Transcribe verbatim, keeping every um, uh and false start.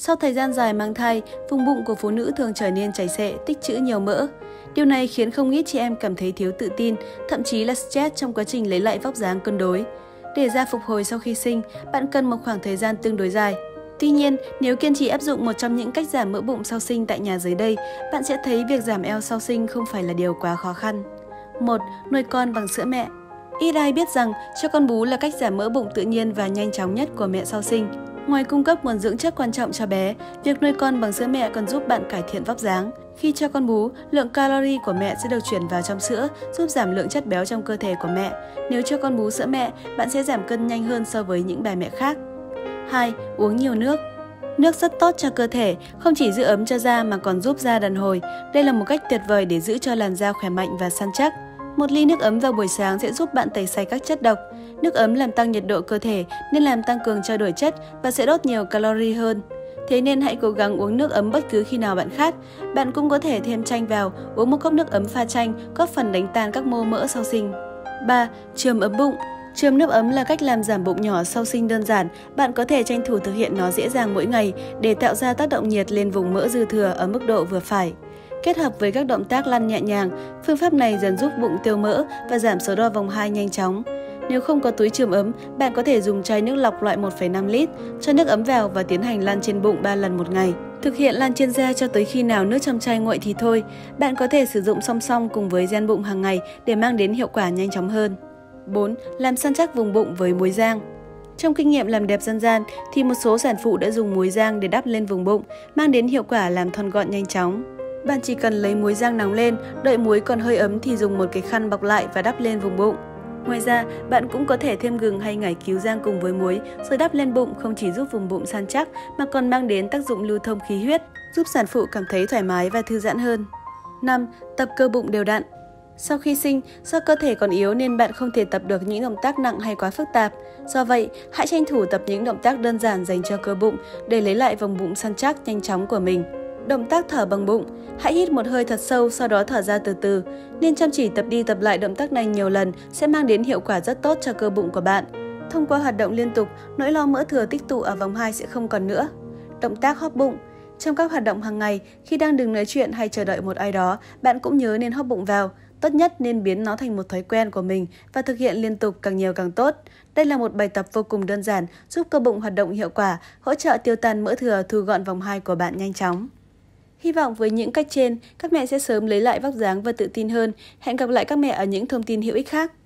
Sau thời gian dài mang thai, vùng bụng của phụ nữ thường trở nên chảy xệ, tích trữ nhiều mỡ. Điều này khiến không ít chị em cảm thấy thiếu tự tin, thậm chí là stress trong quá trình lấy lại vóc dáng cân đối. Để da phục hồi sau khi sinh, bạn cần một khoảng thời gian tương đối dài. Tuy nhiên, nếu kiên trì áp dụng một trong những cách giảm mỡ bụng sau sinh tại nhà dưới đây, bạn sẽ thấy việc giảm eo sau sinh không phải là điều quá khó khăn. một. Nuôi con bằng sữa mẹ. Ít ai biết rằng cho con bú là cách giảm mỡ bụng tự nhiên và nhanh chóng nhất của mẹ sau sinh. Ngoài cung cấp nguồn dưỡng chất quan trọng cho bé, việc nuôi con bằng sữa mẹ còn giúp bạn cải thiện vóc dáng. Khi cho con bú, lượng calo của mẹ sẽ được chuyển vào trong sữa, giúp giảm lượng chất béo trong cơ thể của mẹ. Nếu cho con bú sữa mẹ, bạn sẽ giảm cân nhanh hơn so với những bà mẹ khác. hai. Uống nhiều nước. Nước rất tốt cho cơ thể, không chỉ giữ ấm cho da mà còn giúp da đàn hồi. Đây là một cách tuyệt vời để giữ cho làn da khỏe mạnh và săn chắc. Một ly nước ấm vào buổi sáng sẽ giúp bạn tẩy sạch các chất độc. Nước ấm làm tăng nhiệt độ cơ thể nên làm tăng cường trao đổi chất và sẽ đốt nhiều calo hơn. Thế nên hãy cố gắng uống nước ấm bất cứ khi nào bạn khát. Bạn cũng có thể thêm chanh vào, uống một cốc nước ấm pha chanh, góp phần đánh tan các mô mỡ sau sinh. ba. Chườm ấm bụng. Chườm nước ấm là cách làm giảm bụng nhỏ sau sinh đơn giản. Bạn có thể tranh thủ thực hiện nó dễ dàng mỗi ngày để tạo ra tác động nhiệt lên vùng mỡ dư thừa ở mức độ vừa phải. Kết hợp với các động tác lăn nhẹ nhàng, phương pháp này dần giúp bụng tiêu mỡ và giảm số đo vòng hai nhanh chóng. Nếu không có túi chườm ấm, bạn có thể dùng chai nước lọc loại một phẩy năm lít, cho nước ấm vào và tiến hành lăn trên bụng ba lần một ngày. Thực hiện lăn trên da cho tới khi nào nước trong chai nguội thì thôi. Bạn có thể sử dụng song song cùng với gen bụng hàng ngày để mang đến hiệu quả nhanh chóng hơn. bốn. Làm săn chắc vùng bụng với muối rang. Trong kinh nghiệm làm đẹp dân gian thì một số sản phụ đã dùng muối rang để đắp lên vùng bụng, mang đến hiệu quả làm thon gọn nhanh chóng. Bạn chỉ cần lấy muối rang nóng lên, đợi muối còn hơi ấm thì dùng một cái khăn bọc lại và đắp lên vùng bụng. Ngoài ra, bạn cũng có thể thêm gừng hay ngải cứu rang cùng với muối rồi đắp lên bụng, không chỉ giúp vùng bụng săn chắc mà còn mang đến tác dụng lưu thông khí huyết, giúp sản phụ cảm thấy thoải mái và thư giãn hơn. năm. Tập cơ bụng đều đặn. Sau khi sinh, do cơ thể còn yếu nên bạn không thể tập được những động tác nặng hay quá phức tạp. Do vậy, hãy tranh thủ tập những động tác đơn giản dành cho cơ bụng để lấy lại vòng bụng săn chắc nhanh chóng của mình. Động tác thở bằng bụng. Hãy hít một hơi thật sâu, sau đó thở ra từ từ. Nên chăm chỉ tập đi tập lại động tác này nhiều lần sẽ mang đến hiệu quả rất tốt cho cơ bụng của bạn. Thông qua hoạt động liên tục, nỗi lo mỡ thừa tích tụ ở vòng hai sẽ không còn nữa. Động tác hóp bụng. Trong các hoạt động hàng ngày, khi đang đứng nói chuyện hay chờ đợi một ai đó, bạn cũng nhớ nên hóp bụng vào. Tốt nhất nên biến nó thành một thói quen của mình và thực hiện liên tục càng nhiều càng tốt. Đây là một bài tập vô cùng đơn giản, giúp cơ bụng hoạt động hiệu quả, hỗ trợ tiêu tan mỡ thừa, thu gọn vòng hai của bạn nhanh chóng. Hy vọng với những cách trên, các mẹ sẽ sớm lấy lại vóc dáng và tự tin hơn. Hẹn gặp lại các mẹ ở những thông tin hữu ích khác.